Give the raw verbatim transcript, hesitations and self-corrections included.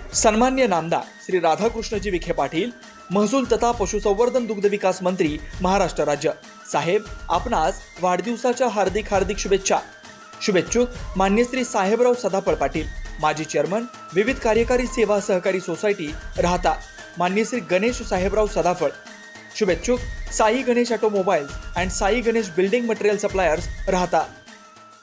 सन्मान्य नामदार श्री राधाकृष्णजी विखे पाटील, महसूल तथा पशुसंवर्धन दुग्ध विकास मंत्री महाराष्ट्र राज्य साहेब, आपणास वाढदिवसाच्या हार्दिक हार्दिक शुभेच्छा। शुभेच्छुक मान्य श्री साहेबराव सदाफळ पाटील, माजी चेअरमन, विविध कार्यकारी सेवा सहकारी सोसायटी राहता, मान्य श्री गणेश साहेबराव सदाफळ। शुभेच्छुक Sai Ganesh automobiles and Sai Ganesh building material suppliers राहता।